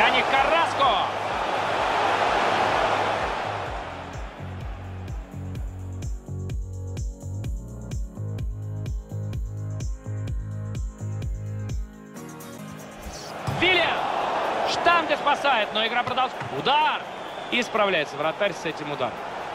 них Карраско. Вильям! Штанга спасает, но игра продолжается. Удар! И справляется вратарь с этим ударом.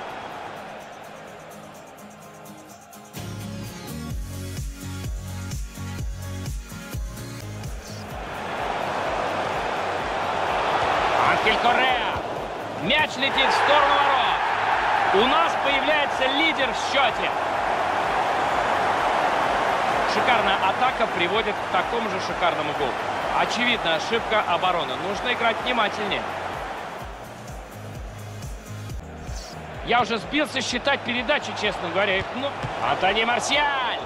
Анхель Корреа. Мяч летит в сторону ворот. У нас появляется лидер в счете. Шикарная атака приводит к такому же шикарному голу. Очевидно, ошибка обороны. Нужно играть внимательнее. Я уже сбился считать передачи, честно говоря. Антони Марсиаль.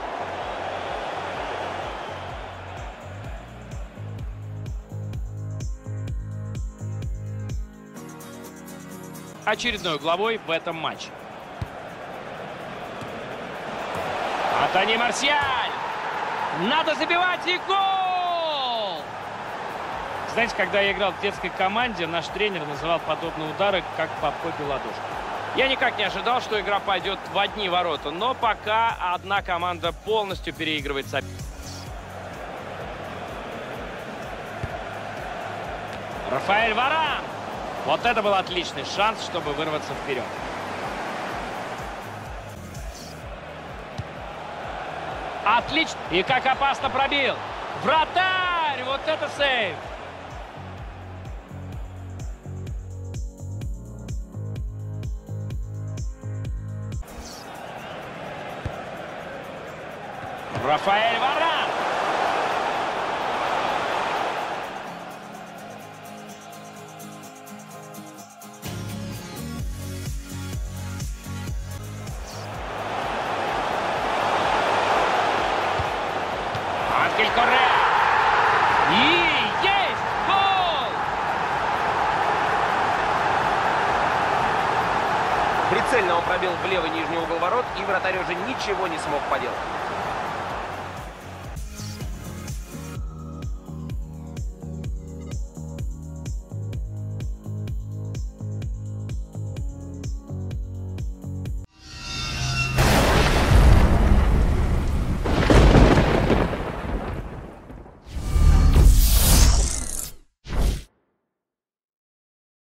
Очередной главой в этом матче. Антони Марсиаль. Надо забивать, и гол! Знаете, когда я играл в детской команде, наш тренер называл подобные удары как по попе ладошки. Я никак не ожидал, что игра пойдет в одни ворота, но пока одна команда полностью переигрывает соперника. Рафаэль Варан. Вот это был отличный шанс, чтобы вырваться вперед. Отлично. И как опасно пробил. Вратарь! Вот это сейв! Рафаэль Варан. Анхель Корреа. И есть гол! Прицельно он пробил в левый нижний угол ворот, и вратарь уже ничего не смог поделать.